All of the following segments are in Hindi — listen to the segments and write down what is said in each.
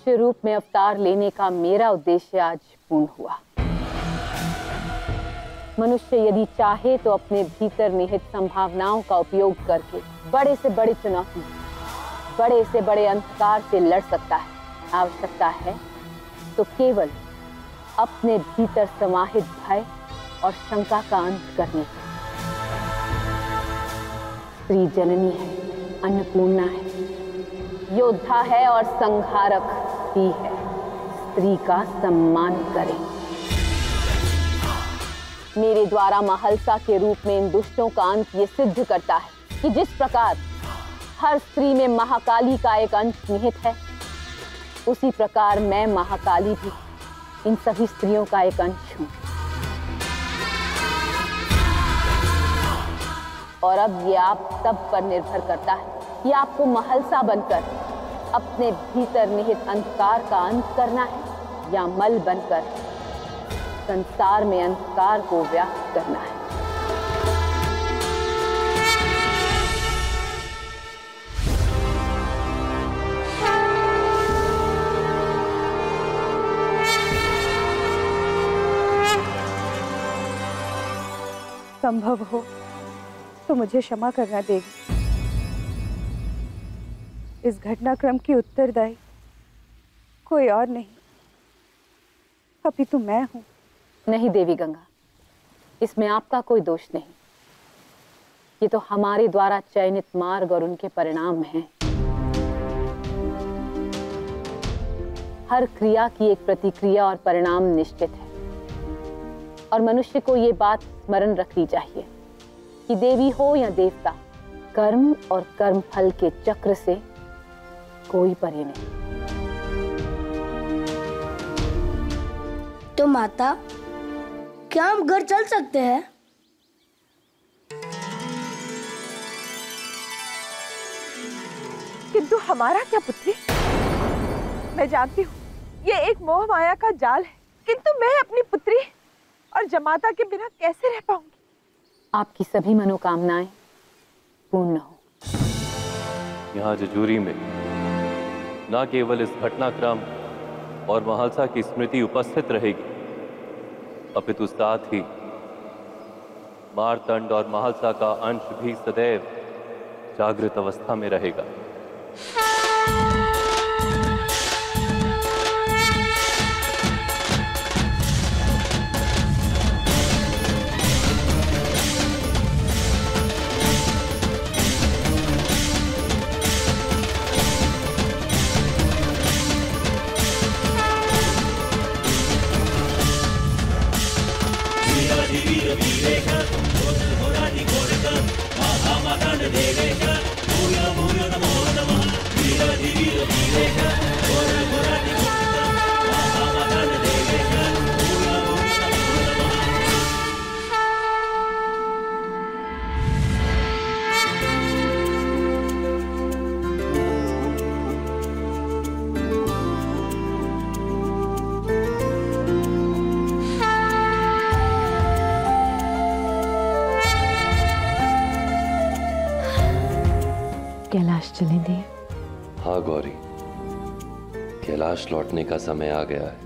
मनुष्य रूप में अवतार लेने का मेरा उद्देश्य आज पूर्ण हुआ। मनुष्य यदि चाहे तो अपने भीतर निहित संभावनाओं का उपयोग करके बड़े से बड़ी चुनौती, बड़े से बड़े अंधकार से लड़ सकता है। आवश्यकता है तो केवल अपने भीतर समाहित भय और शंका का अंत करने का। स्त्री जननी है, अन्नपूर्णा है, योद्धा है और संहारक भी है। स्त्री का सम्मान करें। मेरे द्वारा महलसा के रूप में इन दुष्टों का अंत ये सिद्ध करता है कि जिस प्रकार हर स्त्री में महाकाली का एक अंश निहित है, उसी प्रकार मैं महाकाली भी इन सभी स्त्रियों का एक अंश हूं। और अब ये आप सब पर निर्भर करता है कि आपको महलसा बनकर अपने भीतर निहित अंधकार का अंत करना है या मल बनकर संसार में अंधकार को व्याप्त करना है। संभव हो तो मुझे क्षमा करना देवी। इस घटनाक्रम की उत्तरदायी कोई और नहीं, अपितु मैं हूं। नहीं देवी गंगा, इसमें आपका कोई दोष नहीं। ये तो हमारे द्वारा चयनित मार्ग और उनके परिणाम हैं। हर क्रिया की एक प्रतिक्रिया और परिणाम निश्चित है, और मनुष्य को ये बात स्मरण रखनी चाहिए कि देवी हो या देवता, कर्म और कर्म फल के चक्र से कोई परे नहीं। तो माता, क्या हम घर चल सकते हैं? किंतु हमारा क्या पुत्री? मैं जानती हूँ ये एक मोह माया का जाल है, किंतु मैं अपनी पुत्री और जमाता के बिना कैसे रह पाऊंगी? आपकी सभी मनोकामनाएं पूर्ण हो। यहाँ जजूरी में न केवल इस घटनाक्रम और महलसा की स्मृति उपस्थित रहेगी, अपितु साथ ही मारतंड और महलसा का अंश भी सदैव जागृत अवस्था में रहेगा। कैलाश चले देव? हाँ गौरी, कैलाश लौटने का समय आ गया है।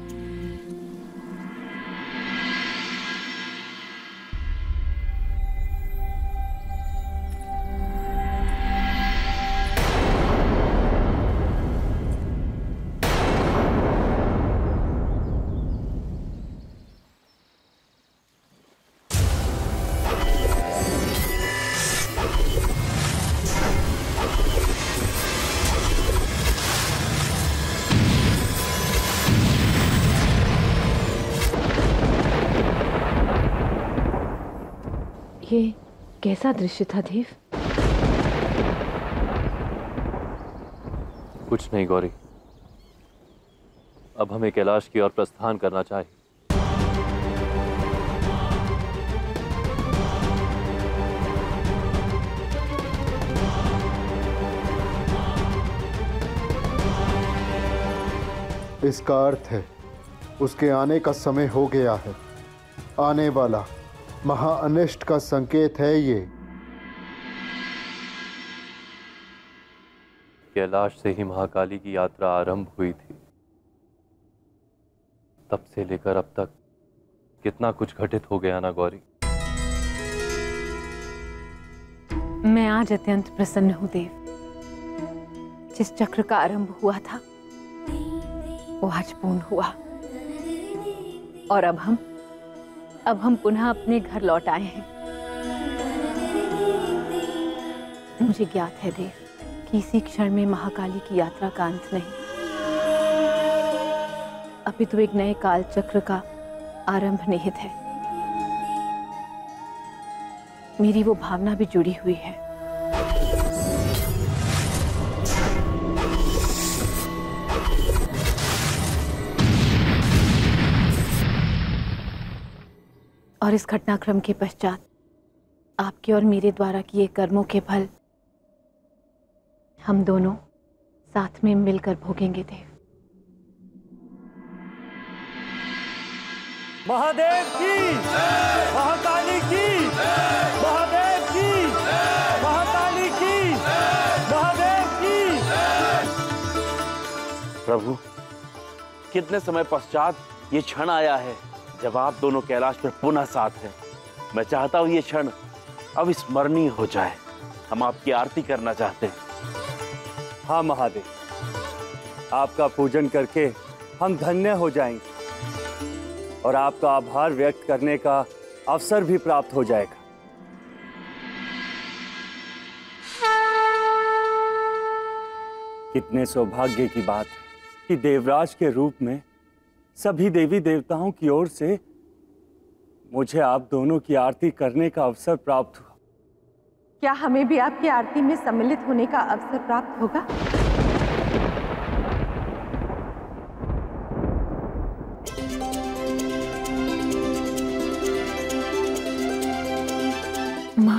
ये कैसा दृश्य था देव? कुछ नहीं गौरी, अब हमें कैलाश की ओर प्रस्थान करना चाहिए। इसका अर्थ है उसके आने का समय हो गया है। आने वाला महाअनिष्ट का संकेत है ये। कैलाश से ही महाकाली की यात्रा आरंभ हुई थी। तब से लेकर अब तक कितना कुछ घटित हो गया ना गौरी। मैं आज अत्यंत प्रसन्न हूं देव। जिस चक्र का आरंभ हुआ था वो आज पूर्ण हुआ और अब हम पुनः अपने घर लौट आए हैं। मुझे ज्ञात है देव कि इसी क्षण में महाकाली की यात्रा का अंत नहीं, अभी तो एक नए काल चक्र का आरंभ निहित है। मेरी वो भावना भी जुड़ी हुई है। और इस घटनाक्रम के पश्चात आपके और मेरे द्वारा किए कर्मों के फल हम दोनों साथ में मिलकर भोगेंगे देव। महादेव की, महाकाली की, महादेव की, महाकाली की, महादेव की। प्रभु, कितने समय पश्चात ये क्षण आया है जब आप दोनों कैलाश पर पुनः साथ हैं। मैं चाहता हूं ये क्षण अब स्मरणीय हो जाए। हम आपकी आरती करना चाहते हैं। हाँ महादेव, आपका पूजन करके हम धन्य हो जाएंगे और आपका आभार व्यक्त करने का अवसर भी प्राप्त हो जाएगा। कितने सौभाग्य की बात है कि देवराज के रूप में सभी देवी देवताओं की ओर से मुझे आप दोनों की आरती करने का अवसर प्राप्त हुआ। क्या हमें भी आपकी आरती में सम्मिलित होने का अवसर प्राप्त होगा? माँ,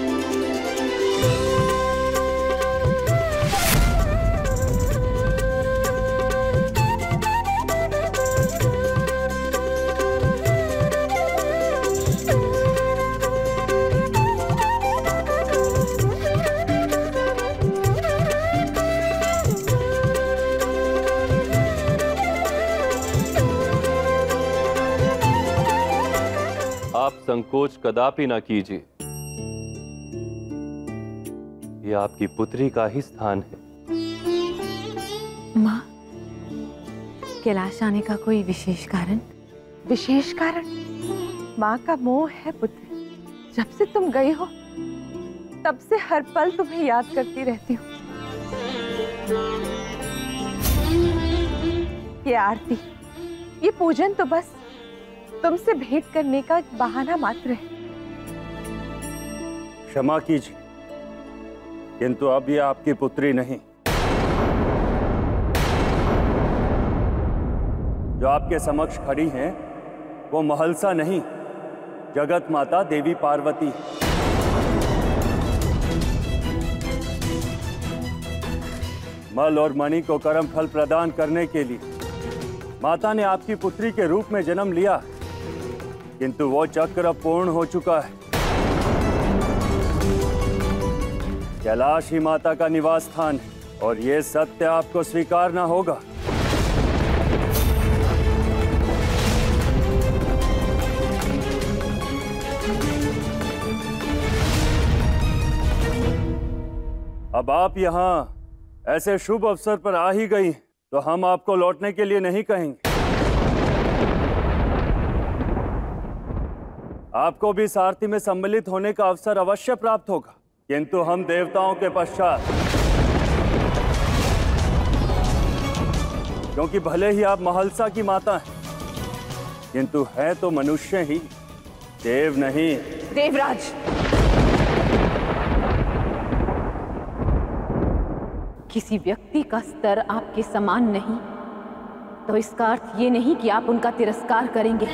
आप संकोच कदापि ना कीजिए। यह आपकी पुत्री का ही स्थान है। माँ, कैलाश आने का कोई विशेष कारण? विशेष कारण? माँ का मोह है पुत्री। जब से तुम गई हो तब से हर पल तुम्हें याद करती रहती हूँ। ये आरती, ये पूजन तो बस तुमसे भेंट करने का एक बहाना मात्र है। क्षमा कीजिए, किंतु अब ये आपकी पुत्री नहीं। जो आपके समक्ष खड़ी हैं, वो महलसा नहीं, जगत माता देवी पार्वती। मल और मणि को कर्म फल प्रदान करने के लिए माता ने आपकी पुत्री के रूप में जन्म लिया, किंतु वो चक्र पूर्ण हो चुका है। कैलाश ही माता का निवास स्थान है और ये सत्य आपको स्वीकारना होगा। अब आप यहाँ ऐसे शुभ अवसर पर आ ही गई तो हम आपको लौटने के लिए नहीं कहेंगे। आपको भी इस आरती में सम्मिलित होने का अवसर अवश्य प्राप्त होगा, किंतु हम देवताओं के पश्चात, क्योंकि भले ही आप महलसा की माता हैं, किंतु हैं तो मनुष्य ही, देव नहीं। देवराज, किसी व्यक्ति का स्तर आपके समान नहीं तो इसका अर्थ ये नहीं कि आप उनका तिरस्कार करेंगे।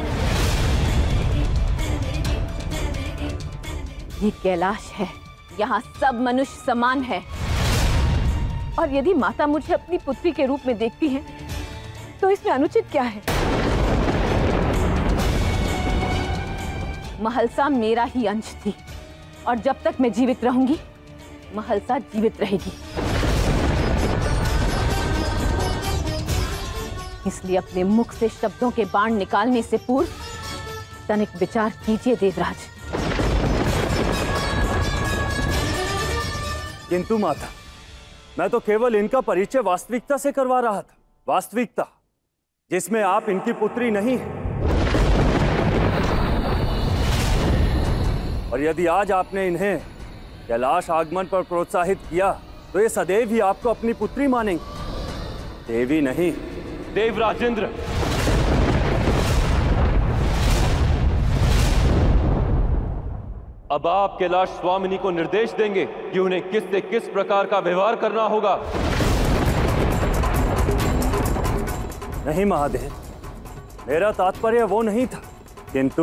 ये कैलाश है, यहाँ सब मनुष्य समान है। और यदि माता मुझे अपनी पुत्री के रूप में देखती है तो इसमें अनुचित क्या है? महलसा मेरा ही अंश थी और जब तक मैं जीवित रहूंगी महलसा जीवित रहेगी। इसलिए अपने मुख से शब्दों के बाण निकालने से पूर्व तनिक विचार कीजिए देवराज। किंतु माता, मैं तो केवल इनका परिचय वास्तविकता से करवा रहा था, वास्तविकता जिसमें आप इनकी पुत्री नहीं है। और यदि आज आपने इन्हें कैलाश आगमन पर प्रोत्साहित किया तो ये सदैव ही आपको अपनी पुत्री मानेंगे, देवी नहीं। देवराजेंद्र, अब आप कैलाश स्वामिनी को निर्देश देंगे कि उन्हें किस से किस प्रकार का व्यवहार करना होगा। नहीं महादेव, मेरा तात्पर्य वो नहीं था, किंतु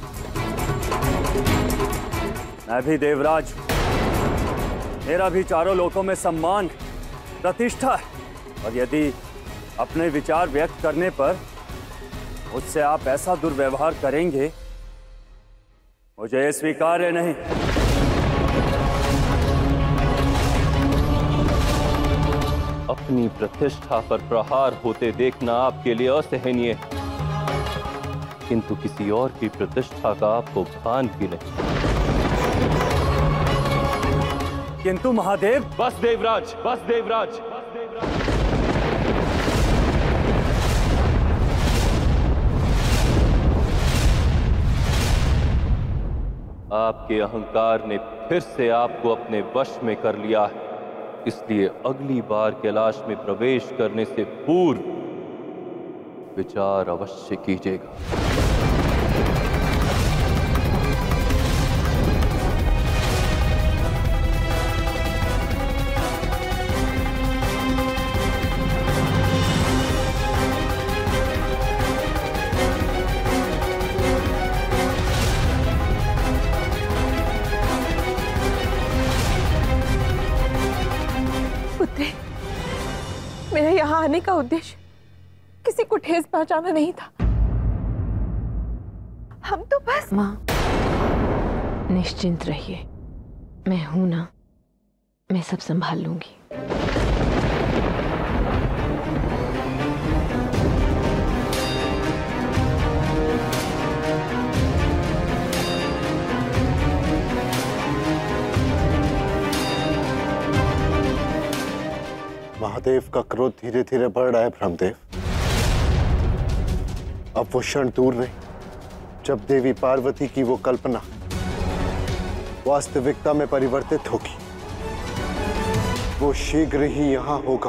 मैं भी देवराज हूं, मेरा भी चारों लोकों में सम्मान प्रतिष्ठा है, और यदि अपने विचार व्यक्त करने पर मुझसे आप ऐसा दुर्व्यवहार करेंगे, मुझे स्वीकार्य नहीं। अपनी प्रतिष्ठा पर प्रहार होते देखना आपके लिए असहनीय है, किंतु किसी और की प्रतिष्ठा का आपको भान भी नहीं। किंतु महादेव। बस देवराज, बस देवराज, बस देवराज। आपके अहंकार ने फिर से आपको अपने वश में कर लिया है, इसलिए अगली बार कैलाश में प्रवेश करने से पूर्व विचार अवश्य कीजिएगा। मेरा यहाँ आने का उद्देश्य किसी को ठेस पहुंचाना नहीं था। हम तो बस। माँ, निश्चिंत रहिए, मैं हूं ना, मैं सब संभाल लूंगी। महादेव का क्रोध धीरे धीरे बढ़ रहा है ब्रह्मदेव। अब वो क्षण दूर नहीं जब देवी पार्वती की वो कल्पना वास्तविकता में परिवर्तित होगी। वो शीघ्र ही यहां होगा।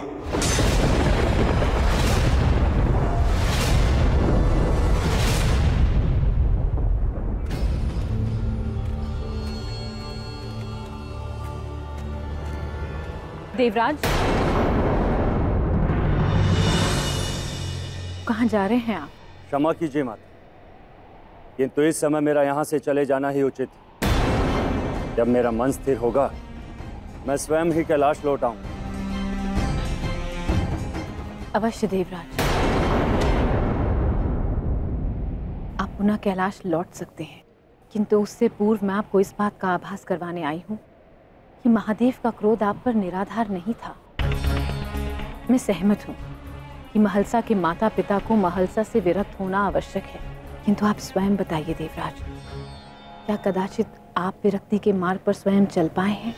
देवराज, कहाँ जा रहे हैं आप? क्षमा कीजिए माता, किंतु इस समय मेरा यहाँ से चले जाना ही उचित है। जब मेरा मन स्थिर होगा, मैं स्वयं ही कैलाश लौट आऊंगा। अवश्य देवराज, आप पुनः कैलाश लौट सकते हैं, किंतु उससे पूर्व मैं आपको इस बात का आभास करवाने आई हूँ कि महादेव का क्रोध आप पर निराधार नहीं था। मैं सहमत हूँ कि महलसा के माता पिता को महलसा से विरक्त होना आवश्यक है, किंतु आप स्वयं बताइए देवराज, क्या कदाचित आप विरक्ति के मार्ग पर स्वयं चल पाए हैं?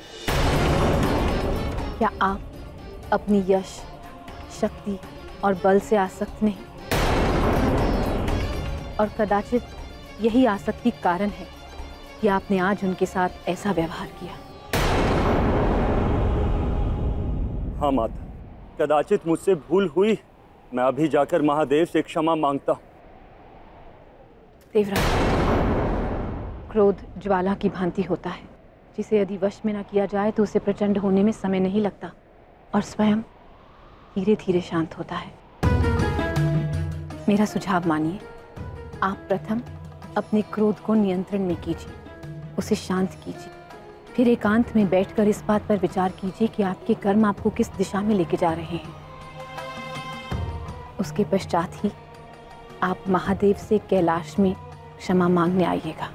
क्या आप अपनी यश, शक्ति और बल से आसक्त नहीं? और कदाचित यही आसक्ति कारण है कि आपने आज उनके साथ ऐसा व्यवहार किया। हाँ माता, कदाचित मुझसे भूल हुई। मैं अभी जाकर महादेव से क्षमा मांगता हूँ। देवराज, क्रोध ज्वाला की भांति होता है, जिसे यदि वश में न किया जाए तो उसे प्रचंड होने में समय नहीं लगता और स्वयं धीरे धीरे शांत होता है। मेरा सुझाव मानिए, आप प्रथम अपने क्रोध को नियंत्रण में कीजिए, उसे शांत कीजिए, फिर एकांत में बैठकर इस बात पर विचार कीजिए कि आपके कर्म आपको किस दिशा में लेके जा रहे हैं। उसके पश्चात ही आप महादेव से कैलाश में क्षमा मांगने आइएगा।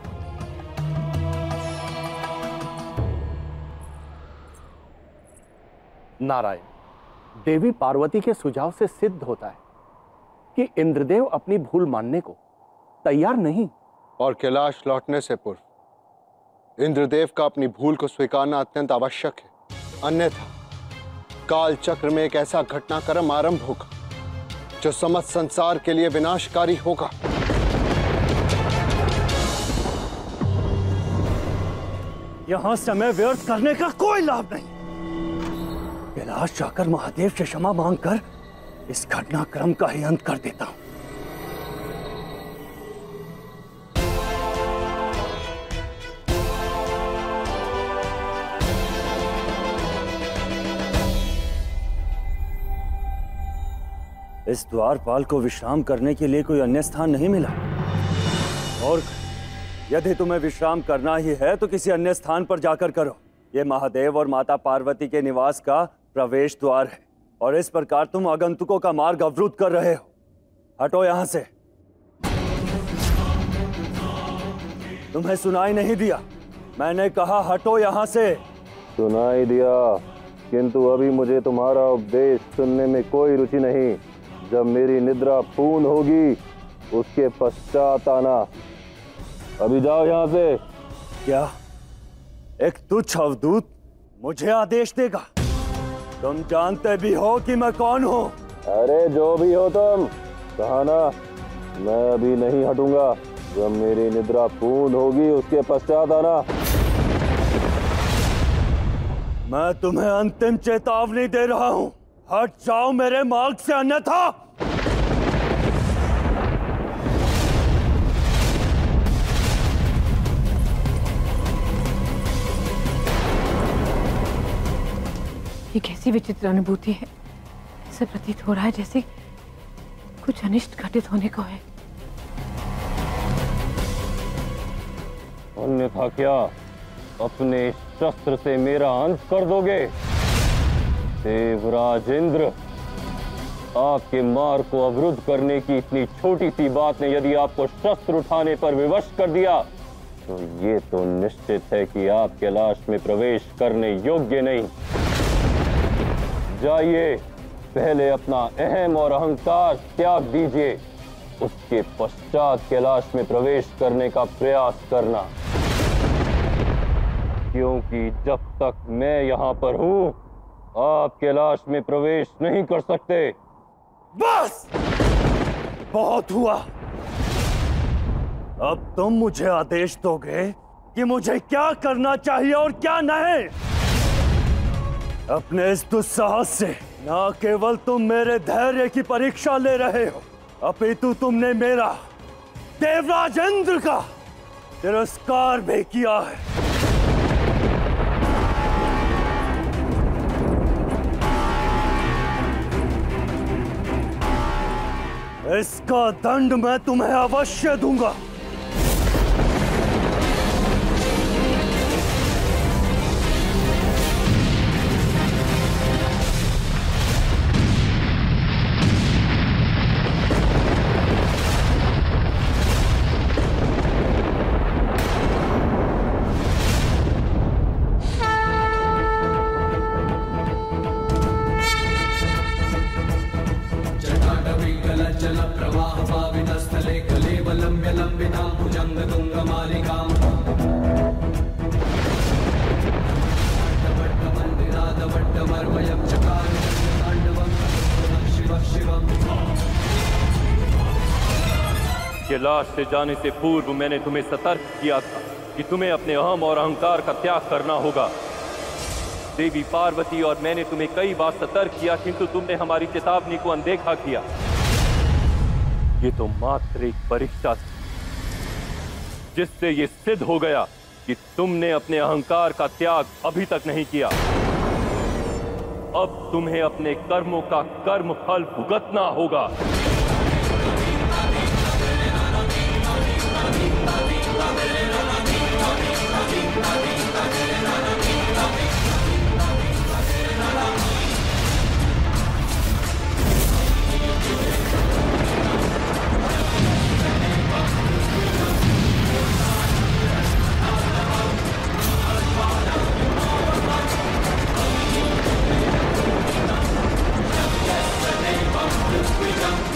नारायण, देवी पार्वती के सुझाव से सिद्ध होता है कि इंद्रदेव अपनी भूल मानने को तैयार नहीं। और कैलाश लौटने से पूर्व इंद्रदेव का अपनी भूल को स्वीकारना अत्यंत आवश्यक है, अन्यथा काल चक्र में एक ऐसा घटनाक्रम आरंभ होगा जो समस्त संसार के लिए विनाशकारी होगा। यहां समय व्यर्थ करने का कोई लाभ नहीं। कैलाश जाकर महादेव से क्षमा मांगकर इस घटनाक्रम का ही अंत कर देता हूं। इस द्वारपाल को विश्राम करने के लिए कोई अन्य स्थान नहीं मिला, और यदि तुम्हें विश्राम करना ही है तो किसी अन्य स्थान पर जाकर करो। ये महादेव और माता पार्वती के निवास का प्रवेश द्वार है, और इस प्रकार तुम आगंतुकों का मार्ग अवरुद्ध कर रहे हो। हटो यहां से। तुम्हें सुनाई नहीं दिया? मैंने कहा हटो यहां से। सुनाई दिया, किंतु अभी मुझे तुम्हारा उपदेश सुनने में कोई रुचि नहीं। जब मेरी निद्रा पूर्ण होगी उसके पश्चात आना। अभी जाओ यहाँ से। क्या एक तुच्छ अवधूत मुझे आदेश देगा? तुम जानते भी हो कि मैं कौन हूँ। अरे जो भी हो तुम, कहा ना मैं अभी नहीं हटूंगा। जब मेरी निद्रा पूर्ण होगी उसके पश्चात आना। मैं तुम्हें अंतिम चेतावनी दे रहा हूँ, हट जाओ मेरे मार्ग से, अन्यथा। ये कैसी विचित्र अनुभूति है। ऐसा प्रतीत हो रहा है जैसे कुछ अनिष्ट घटित होने को है। अन्यथा क्या अपने शस्त्र से मेरा अंत कर दोगे? देवराज इंद्र, आपके मार्ग को अवरुद्ध करने की इतनी छोटी सी बात ने यदि आपको शस्त्र उठाने पर विवश कर दिया तो ये तो निश्चित है कि आप कैलाश में प्रवेश करने योग्य नहीं। जाइए, पहले अपना अहम और अहंकार त्याग दीजिए, उसके पश्चात कैलाश में प्रवेश करने का प्रयास करना, क्योंकि जब तक मैं यहाँ पर हूँ आप कैलाश में प्रवेश नहीं कर सकते। बस बहुत हुआ। अब तुम मुझे आदेश दोगे कि मुझे क्या करना चाहिए और क्या नहीं। अपने इस दुस्साहस से न केवल तुम मेरे धैर्य की परीक्षा ले रहे हो, अपितु तुमने मेरा, देवराज इंद्र का तिरस्कार भी किया है। इसका दंड मैं तुम्हें अवश्य दूंगा। कैलाश से जाने से पूर्व मैंने तुम्हें सतर्क किया था कि तुम्हें अपने अहम और अहंकार का त्याग करना होगा। देवी पार्वती और मैंने तुम्हें कई बार सतर्क किया, किंतु तुमने हमारी चेतावनी को अनदेखा किया। ये तो मात्र एक परीक्षा थी, जिससे ये सिद्ध हो गया कि तुमने अपने अहंकार का त्याग अभी तक नहीं किया। अब तुम्हें अपने कर्मों का कर्म फल भुगतना होगा। Freedom.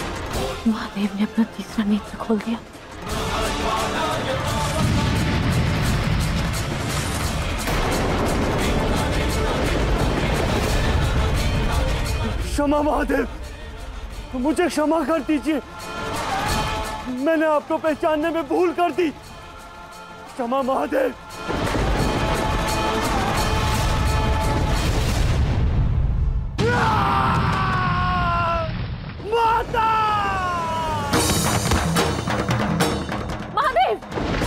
खोल दिया। क्षमा महादेव, मुझे क्षमा कर दीजिए, मैंने आपको पहचानने में भूल कर दी। क्षमा महादेव। माता! महादेव!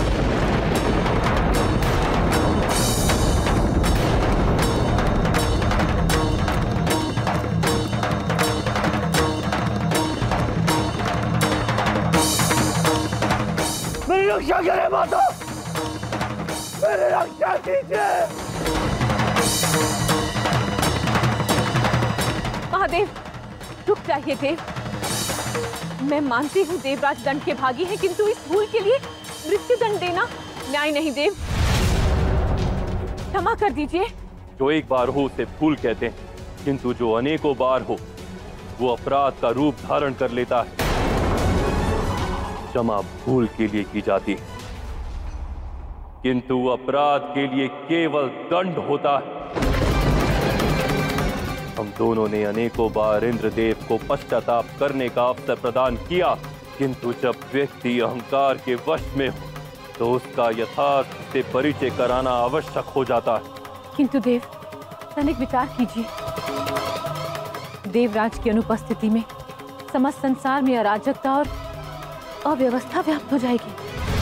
मेरी रक्षा करें माता, मेरी रक्षा कीजिए। महादेव, रुक जाइए देव। मैं मानती हूँ देवराज दंड के भागी हैं, किंतु इस भूल के लिए मृत्यु दंड देना न्याय नहीं देव। क्षमा कर दीजिए। जो एक बार हो उसे भूल कहते हैं, किंतु जो अनेकों बार हो वो अपराध का रूप धारण कर लेता है। क्षमा भूल के लिए की जाती है, किंतु अपराध के लिए केवल दंड होता है। हम दोनों ने अनेकों बार इंद्रदेव को पश्चाताप करने का अवसर प्रदान किया, किंतु जब व्यक्ति अहंकार के वश में हो तो उसका यथार्थ से परिचय कराना आवश्यक हो जाता है। किंतु देव, तनिक विचार कीजिए। देवराज की अनुपस्थिति में समस्त संसार में अराजकता और अव्यवस्था व्याप्त हो जाएगी।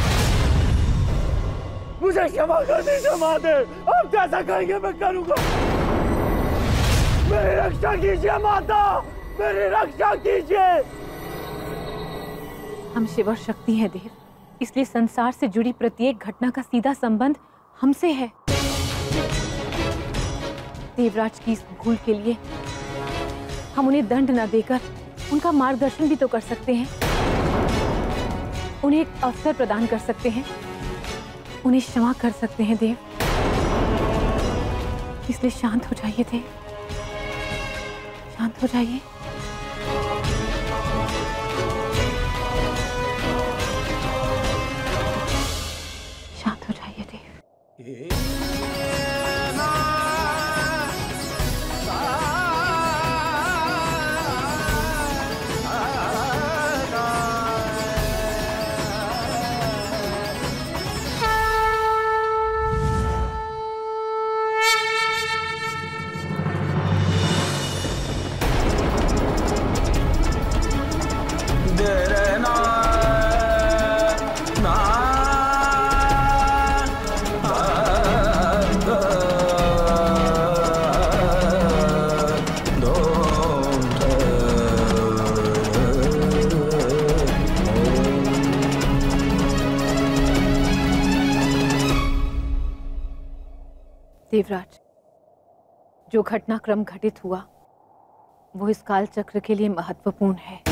मुझे क्षमा कर दीजिए महादेव, अब जैसा कहेंगे मैं करूंगा। मेरी रक्षा कीजिए माता, मेरी रक्षा कीजिए। हम शिव और शक्ति हैं देव, इसलिए संसार से जुड़ी प्रत्येक घटना का सीधा संबंध हमसे है। देवराज की इस भूल के लिए हम उन्हें दंड न देकर उनका मार्गदर्शन भी तो कर सकते हैं, उन्हें एक अवसर प्रदान कर सकते हैं, उन्हें क्षमा कर सकते हैं देव। इसलिए शांत हो जाइए देव, शांत हो जाइए। शांत हो जाइए देव। देवराज, जो घटनाक्रम घटित हुआ वो इस काल चक्र के लिए महत्वपूर्ण है।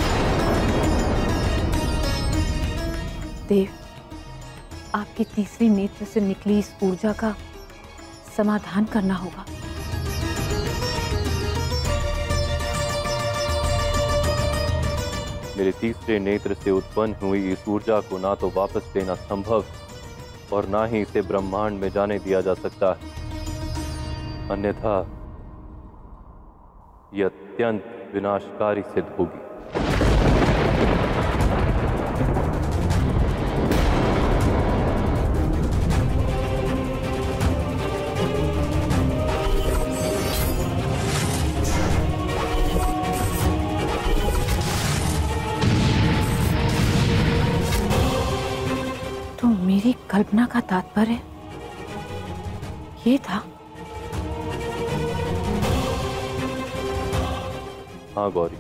देव, आपके तीसरे नेत्र से निकली इस ऊर्जा का समाधान करना होगा। मेरे तीसरे नेत्र से उत्पन्न हुई इस ऊर्जा को ना तो वापस लेना संभव और ना ही इसे ब्रह्मांड में जाने दिया जा सकता है, अन्यथा यह अत्यंत विनाशकारी सिद्ध होगी। तो मेरी कल्पना का तात्पर्य ये था? हाँ गौरी,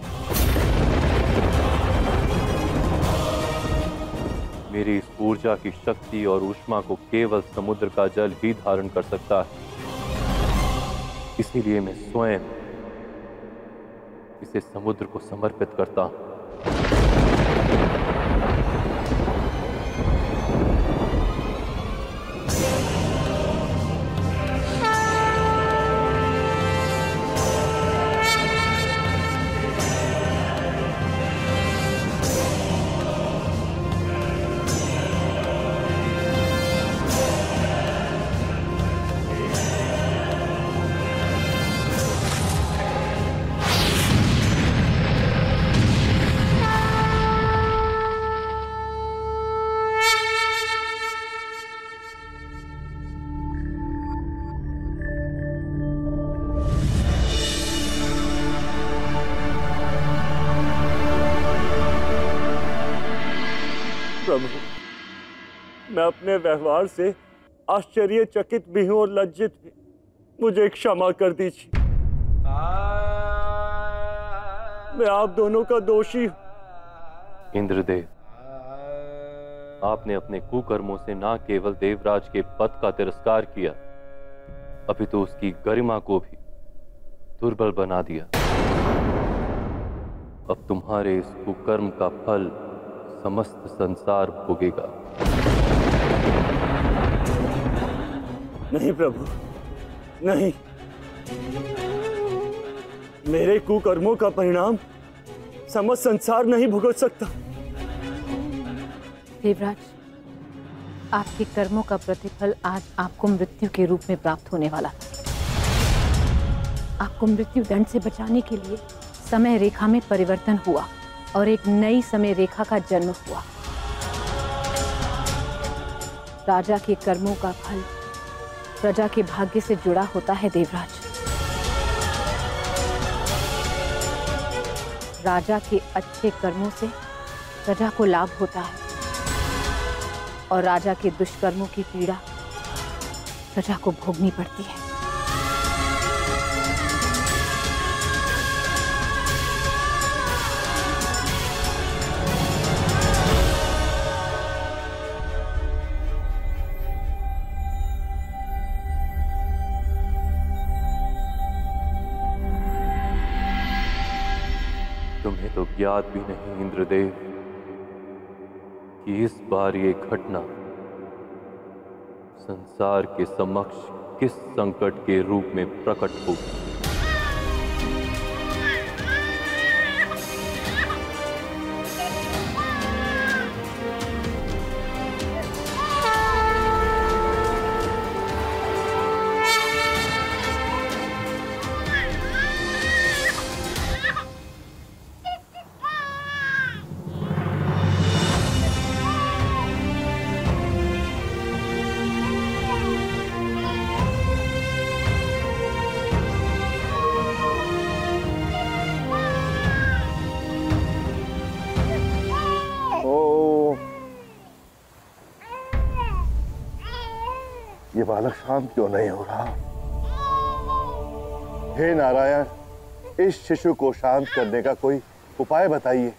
मेरी इस ऊर्जा की शक्ति और ऊष्मा को केवल समुद्र का जल ही धारण कर सकता है, इसीलिए मैं स्वयं इसे समुद्र को समर्पित करता हूं। मैं अपने व्यवहार से आश्चर्यचकित भी हूं और लज्जित भी। मुझे क्षमा कर दीजिए। मैं आप दोनों का दोषी हूं। इंद्रदेव, आपने अपने कुकर्मों से न केवल देवराज के पद का तिरस्कार किया, अभी तो उसकी गरिमा को भी दुर्बल बना दिया। अब तुम्हारे इस कुकर्म का फल समस्त संसार भोगेगा। नहीं प्रभु, नहीं। मेरे कुकर्मों का परिणाम समस्त संसार नहीं भुगत सकता। देवराज, आपके कर्मों का प्रतिफल आज आपको मृत्यु के रूप में प्राप्त होने वाला था। आपको मृत्यु दंड से बचाने के लिए समय रेखा में परिवर्तन हुआ और एक नई समय रेखा का जन्म हुआ। राजा के कर्मों का फल प्रजा के भाग्य से जुड़ा होता है देवराज। राजा के अच्छे कर्मों से प्रजा को लाभ होता है और राजा के दुष्कर्मों की पीड़ा प्रजा को भोगनी पड़ती है। तुम्हें तो ज्ञात भी नहीं इंद्रदेव कि इस बार ये घटना संसार के समक्ष किस संकट के रूप में प्रकट होगी। ये बालक शांत क्यों नहीं हो रहा? हे नारायण, इस शिशु को शांत करने का कोई उपाय बताइए।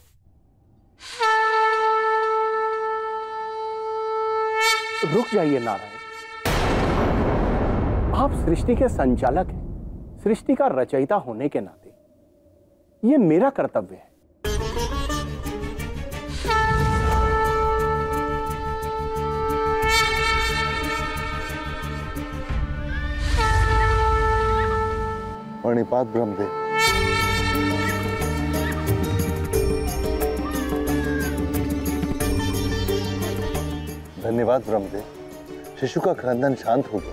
रुक जाइए नारायण, आप सृष्टि के संचालक हैं। सृष्टि का रचयिता होने के नाते ये मेरा कर्तव्य है। मणिपात ब्रह्मदेव, धन्यवाद ब्रह्मदेव, शिशु का क्रंदन शांत हो गया।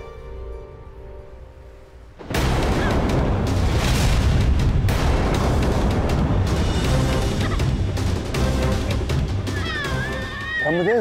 ब्रह्मदेव,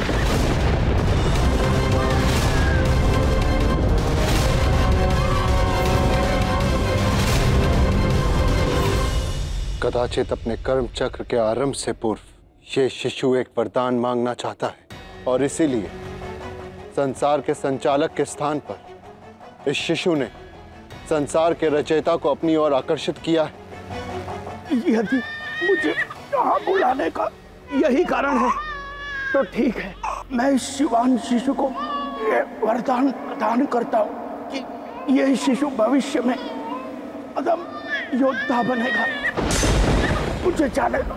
कदाचित अपने कर्म चक्र के आरंभ से पूर्व ये शिशु एक वरदान मांगना चाहता है और इसीलिए संसार के संचालक के स्थान पर इस शिशु ने संसार के रचयिता को अपनी ओर आकर्षित किया है। यदि मुझे यहाँ बुलाने का यही कारण है तो ठीक है, मैं इस शिवान शिशु को ये वरदान प्रदान करता हूँ कि यह शिशु भविष्य में अदम योद्धा बनेगा। मुझे जाने दो।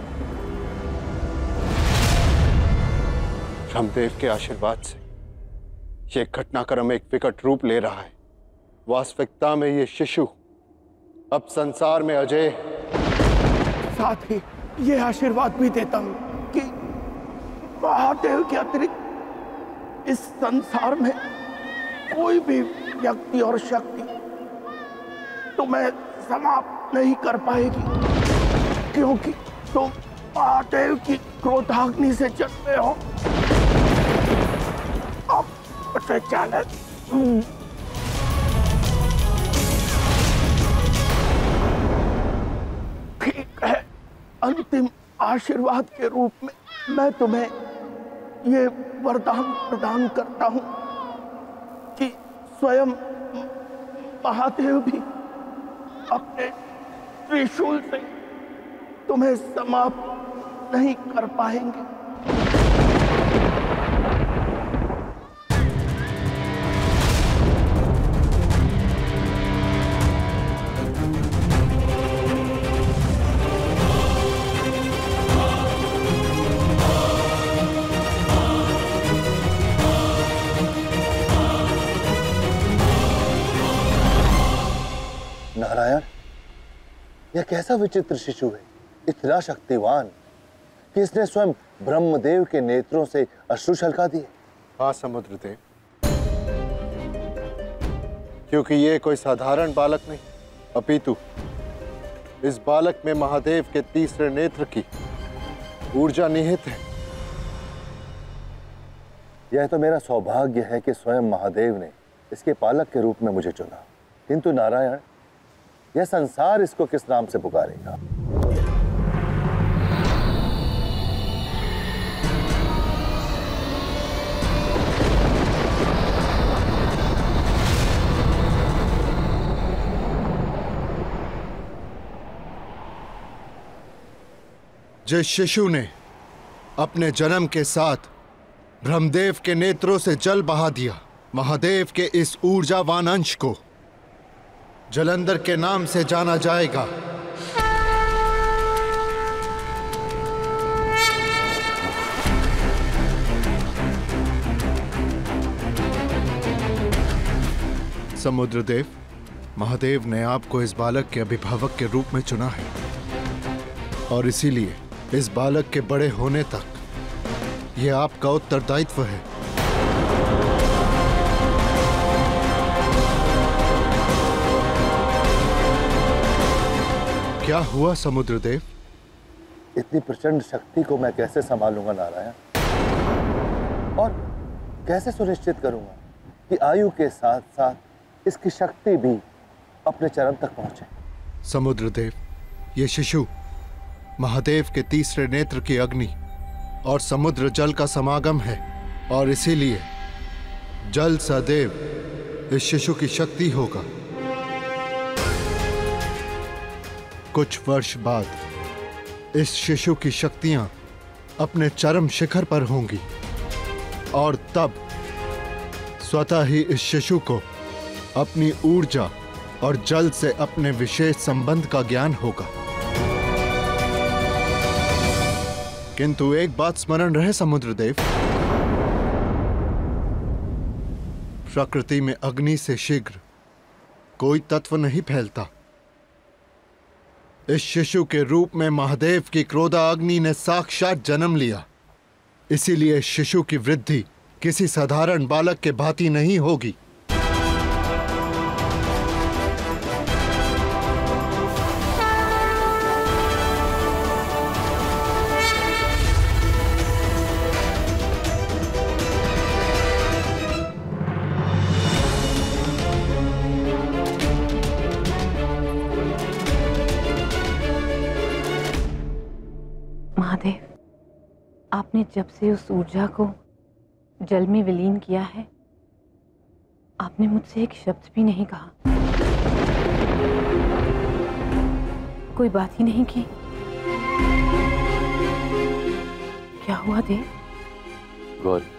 ब्रह्मदेव के आशीर्वाद से ये घटनाक्रम एक विकट रूप ले रहा है। वास्तविकता में ये शिशु अब संसार में अजय है। साथ ही ये आशीर्वाद भी देता हूँ कि महादेव के अतिरिक्त इस संसार में कोई भी व्यक्ति और शक्ति तुम्हें समाप्त नहीं कर पाएगी, क्योंकि तुम महादेव की क्रोधाग्नि से जन्मे हो। अब उसे जाने ठीक है। अंतिम आशीर्वाद के रूप में मैं तुम्हें ये वरदान प्रदान करता हूं कि स्वयं महादेव भी अपने त्रिशूल से तुम्हें समाप्त नहीं कर पाएंगे। नारायण, यह कैसा विचित्र शिशु है, इतना शक्तिवान कि इसने स्वयं ब्रह्मदेव के नेत्रों से अश्रु छलका दिए। हाँ समुद्रदेव, क्योंकि ये कोई साधारण बालक नहीं, अपितु इस बालक में महादेव के तीसरे नेत्र की ऊर्जा निहित है। यह तो मेरा सौभाग्य है कि स्वयं महादेव ने इसके पालक के रूप में मुझे चुना, किंतु नारायण, यह संसार इसको किस नाम से पुकारेगा? जिस शिशु ने अपने जन्म के साथ ब्रह्मदेव के नेत्रों से जल बहा दिया, महादेव के इस ऊर्जावान अंश को जलंधर के नाम से जाना जाएगा। समुद्रदेव, महादेव ने आपको इस बालक के अभिभावक के रूप में चुना है और इसीलिए इस बालक के बड़े होने तक यह आपका उत्तरदायित्व है। क्या हुआ समुद्रदेव? इतनी प्रचंड शक्ति को मैं कैसे संभालूंगा नारायण, और कैसे सुनिश्चित करूंगा कि आयु के साथ साथ इसकी शक्ति भी अपने चरम तक पहुंचे? समुद्रदेव, ये शिशु महादेव के तीसरे नेत्र की अग्नि और समुद्र जल का समागम है और इसीलिए जल सदैव इस शिशु की शक्ति होगा। कुछ वर्ष बाद इस शिशु की शक्तियां अपने चरम शिखर पर होंगी और तब स्वतः ही इस शिशु को अपनी ऊर्जा और जल से अपने विशेष संबंध का ज्ञान होगा। किंतु एक बात स्मरण रहे समुद्रदेव, प्रकृति में अग्नि से शीघ्र कोई तत्व नहीं फैलता। इस शिशु के रूप में महादेव की क्रोधाग्नि ने साक्षात जन्म लिया, इसीलिए शिशु की वृद्धि किसी साधारण बालक के भांति नहीं होगी। महादेव, आपने जब से उस ऊर्जा को जल में विलीन किया है, आपने मुझसे एक शब्द भी नहीं कहा, कोई बात ही नहीं की। क्या हुआ देव? गौरी,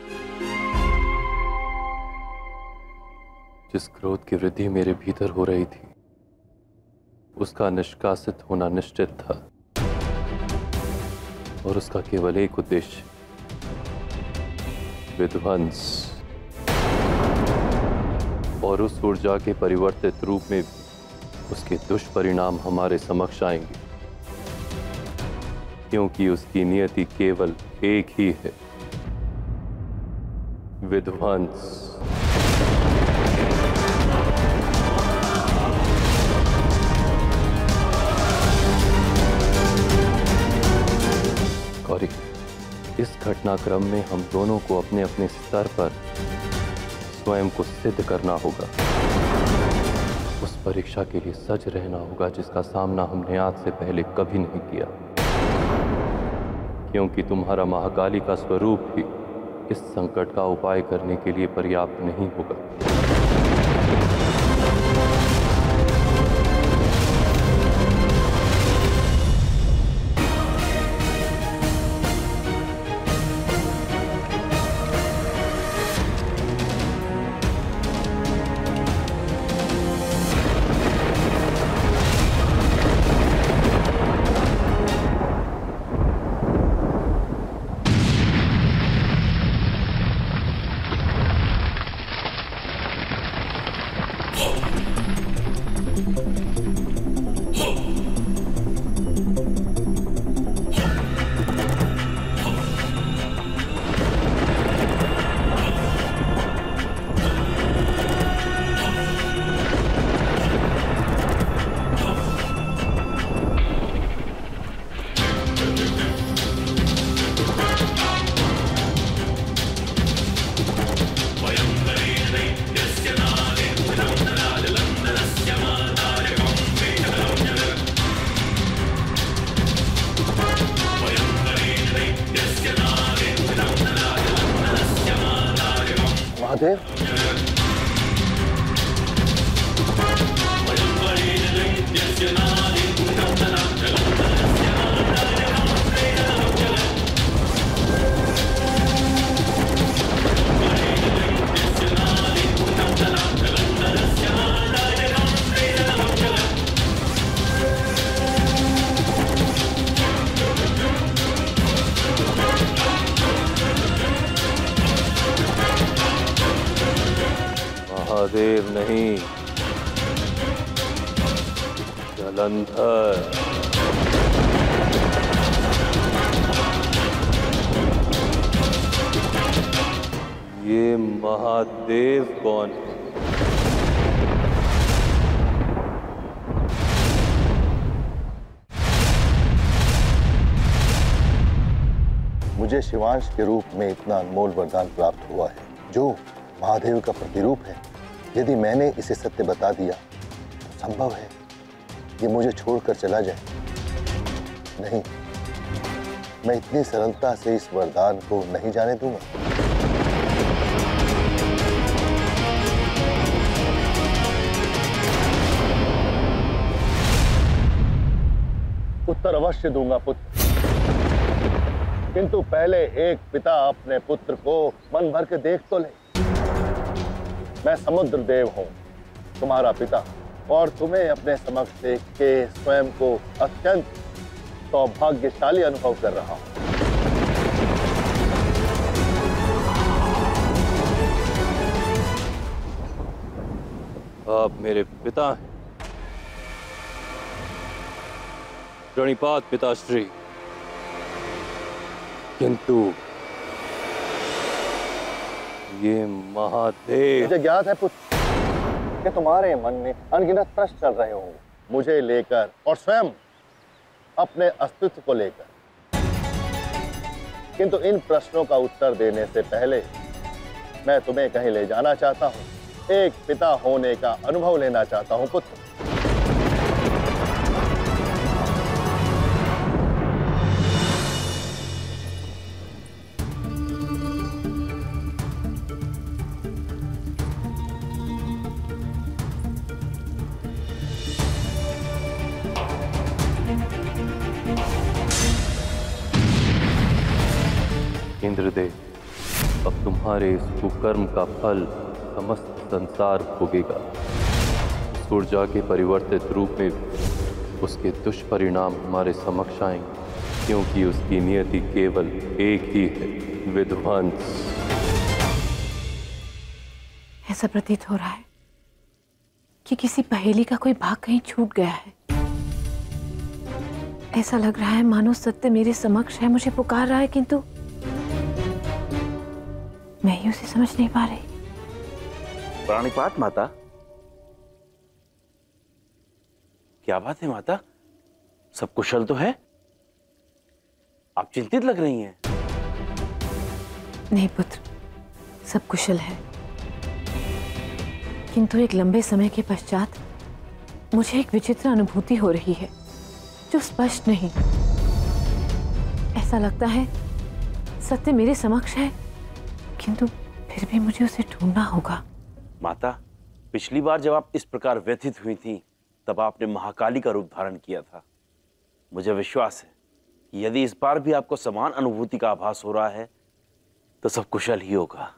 जिस क्रोध की वृद्धि मेरे भीतर हो रही थी, उसका निष्कासित होना निश्चित था और उसका केवल एक उद्देश्य, विध्वंस। और उस ऊर्जा के परिवर्तित रूप में भी उसके दुष्परिणाम हमारे समक्ष आएंगे, क्योंकि उसकी नियति केवल एक ही है, विध्वंस। गौरी, इस घटनाक्रम में हम दोनों को अपने अपने स्तर पर स्वयं को सिद्ध करना होगा। उस परीक्षा के लिए सज रहना होगा जिसका सामना हमने आज से पहले कभी नहीं किया, क्योंकि तुम्हारा महाकाली का स्वरूप ही इस संकट का उपाय करने के लिए पर्याप्त नहीं होगा। महादेव, महादेव नहीं, जलंधर। ये महादेव कौन है? मुझे शिवांश के रूप में इतना अनमोल वरदान प्राप्त हुआ है जो महादेव का प्रतिरूप है। यदि मैंने इसे सत्य बता दिया तो संभव है ये मुझे छोड़कर चला जाए। नहीं, मैं इतनी सरलता से इस वरदान को नहीं जाने दूंगा। उत्तर अवश्य दूंगा पुत्र, किंतु पहले एक पिता अपने पुत्र को मन भर के देख तो ले। मैं समुद्र देव हूं, तुम्हारा पिता, और तुम्हें अपने समक्ष देख के स्वयं को अत्यंत सौभाग्यशाली अनुभव कर रहा हूं। आप मेरे पिता हैं, प्रणिपात पिताश्री, किंतु ये महादेव। मुझे ज्ञात है पुत्र कि तुम्हारे मन में अनगिनत प्रश्न चल रहे होंगे, मुझे लेकर और स्वयं अपने अस्तित्व को लेकर। किंतु इन प्रश्नों का उत्तर देने से पहले मैं तुम्हें कहीं ले जाना चाहता हूं। एक पिता होने का अनुभव लेना चाहता हूं पुत्र। इंद्रदेव, अब तुम्हारे इस कुकर्म का फल समस्त संसार भोगेगा। उस ऊर्जा के परिवर्तित रूप में उसके दुष्परिणाम हमारे समक्ष आएंगे, क्योंकि उसकी नियति केवल एक ही है, विध्वंस। ऐसा प्रतीत हो रहा है कि किसी पहेली का कोई भाग कहीं छूट गया है। ऐसा लग रहा है मानो सत्य मेरे समक्ष है, मुझे पुकार रहा है, किंतु मैं ही उसे समझ नहीं पा रही। प्राणिपात माता, क्या बात है माता? सब कुशल तो है? आप चिंतित लग रही हैं। नहीं पुत्र, सब कुशल है, किंतु एक लंबे समय के पश्चात मुझे एक विचित्र अनुभूति हो रही है जो स्पष्ट नहीं। ऐसा लगता है सत्य मेरे समक्ष है, किंतु फिर भी मुझे उसे ढूंढना होगा। माता, पिछली बार जब आप इस प्रकार व्यथित हुई थी तब आपने महाकाली का रूप धारण किया था। मुझे विश्वास है कि यदि इस बार भी आपको समान अनुभूति का आभास हो रहा है तो सब कुशल ही होगा।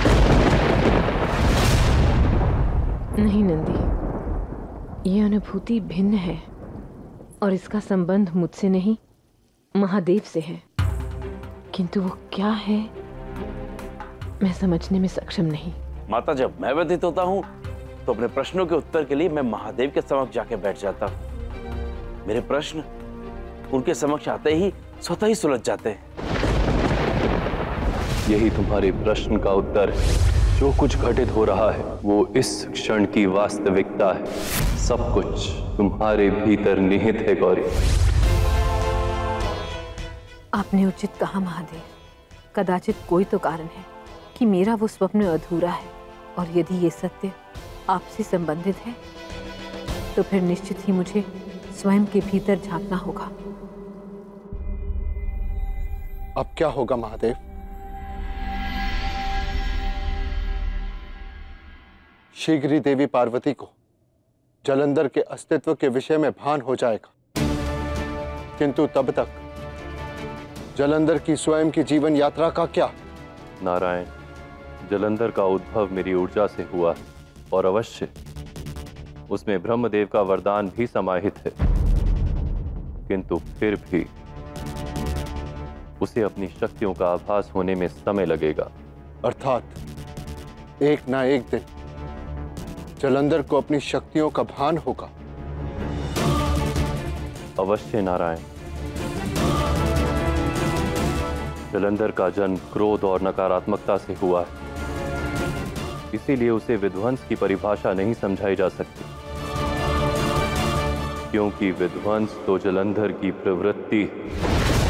नहीं नंदी, ये अनुभूति भिन्न है और इसका संबंध मुझसे नहीं महादेव से है, किंतु वो क्या है मैं समझने में सक्षम नहीं। माता, जब मैं व्यथित होता हूँ तो अपने प्रश्नों के उत्तर के लिए मैं महादेव के समक्ष जाके बैठ जाता हूँ। मेरे प्रश्न उनके समक्ष आते ही स्वतः ही सुलझ जाते हैं। यही तुम्हारे प्रश्न का उत्तर है। जो कुछ घटित हो रहा है वो इस क्षण की वास्तविकता है। सब कुछ तुम्हारे भीतर निहित है गौरी। आपने उचित कहा महादेव। कदाचित कोई तो कारण है कि मेरा वो स्वप्न अधूरा है, और यदि ये सत्य आपसे संबंधित है तो फिर निश्चित ही मुझे स्वयं के भीतर झांकना होगा। अब क्या होगा महादेव? शीघ्र ही देवी पार्वती को जलंधर के अस्तित्व के विषय में भान हो जाएगा, किंतु तब तक जलंधर की स्वयं की जीवन यात्रा का क्या? नारायण, जलंधर का उद्भव मेरी ऊर्जा से हुआ है और अवश्य उसमें ब्रह्मदेव का वरदान भी समाहित है, किंतु फिर भी उसे अपनी शक्तियों का आभास होने में समय लगेगा। अर्थात एक ना एक दिन जलंधर को अपनी शक्तियों का भान होगा। अवश्य नारायण। जलंधर का जन्म क्रोध और नकारात्मकता से हुआ है, इसीलिए उसे विध्वंस की परिभाषा नहीं समझाई जा सकती, क्योंकि विध्वंस तो जलंधर की प्रवृत्ति है।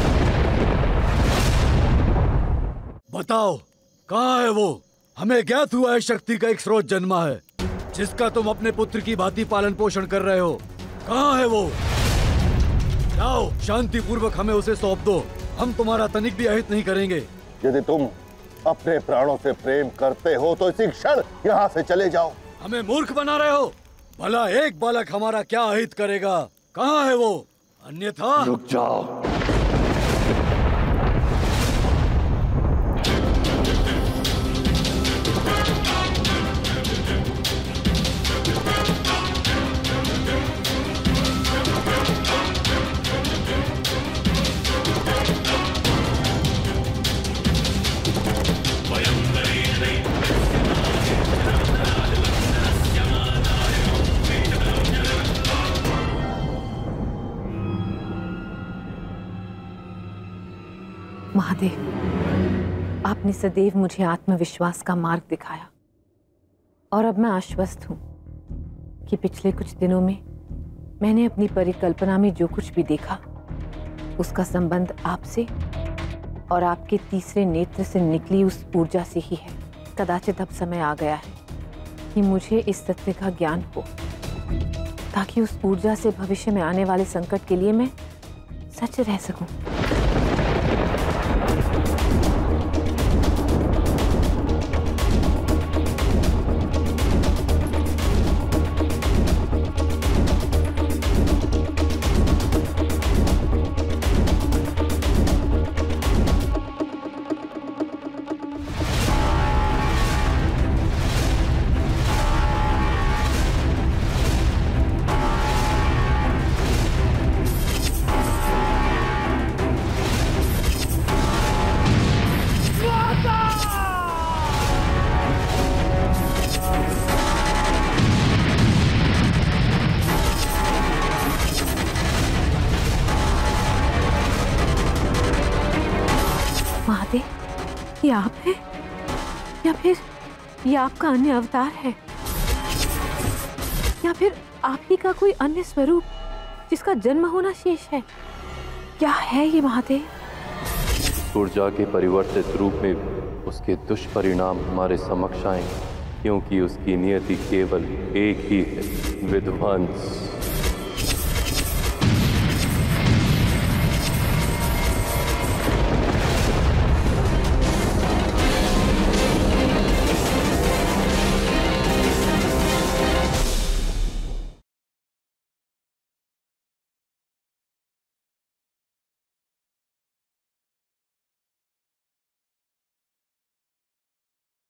बताओ, कहाँ है वो? हमें ज्ञात हुआ है शक्ति का एक स्रोत जन्मा है जिसका तुम अपने पुत्र की भांति पालन पोषण कर रहे हो। कहाँ है वो? जाओ, शांति पूर्वक हमें उसे सौंप दो। हम तुम्हारा तनिक भी अहित नहीं करेंगे। यदि तुम अपने प्राणों से प्रेम करते हो तो इसी क्षण यहाँ से चले जाओ। हमें मूर्ख बना रहे हो? भला एक बालक हमारा क्या अहित करेगा? कहाँ है वो? अन्यथा रुक जाओ। महादेव, आपने सदैव मुझे आत्मविश्वास का मार्ग दिखाया और अब मैं आश्वस्त हूं कि पिछले कुछ दिनों में मैंने अपनी परिकल्पना में जो कुछ भी देखा उसका संबंध आपसे और आपके तीसरे नेत्र से निकली उस ऊर्जा से ही है। कदाचित अब समय आ गया है कि मुझे इस सत्य का ज्ञान हो, ताकि उस ऊर्जा से भविष्य में आने वाले संकट के लिए मैं सच रह सकूं। ये आप हैं या फिर ये आपका अन्य अवतार है, या फिर आप ही का कोई अन्य स्वरूप जिसका जन्म होना शेष है? क्या है ये महादेव? ऊर्जा के परिवर्तित रूप में उसके दुष्परिणाम हमारे समक्ष आएंगे, क्योंकि उसकी नियति केवल एक ही है, विध्वंस।